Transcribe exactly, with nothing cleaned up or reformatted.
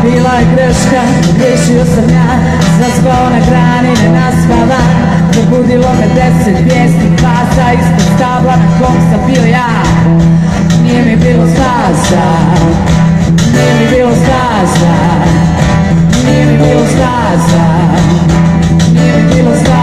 bila je greška, grešio sam ja, zaspao na grani, nenaspavan. Probudilo me deset bijesnih glasa ispod stabla na kom sam bio ja. Nije mi bilo stasa, nije mi bilo stasa, nije mi bilo stasa, nije mi bilo stasa.